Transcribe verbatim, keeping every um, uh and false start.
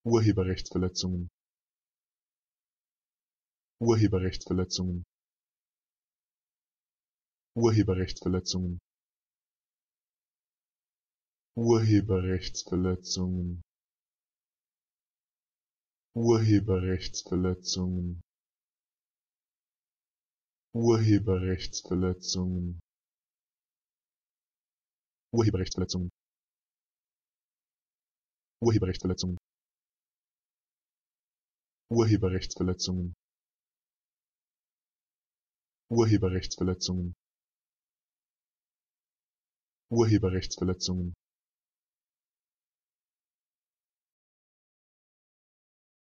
Urheberrechtsverletzungen, Urheberrechtsverletzungen, Urheberrechtsverletzungen, Urheberrechtsverletzungen, Urheberrechtsverletzungen, Urheberrechtsverletzungen, Urheberrechtsverletzungen, Urheberrechtsverletzungen, Urheberrechtsverletzungen, Urheberrechtsverletzungen, Urheberrechtsverletzungen,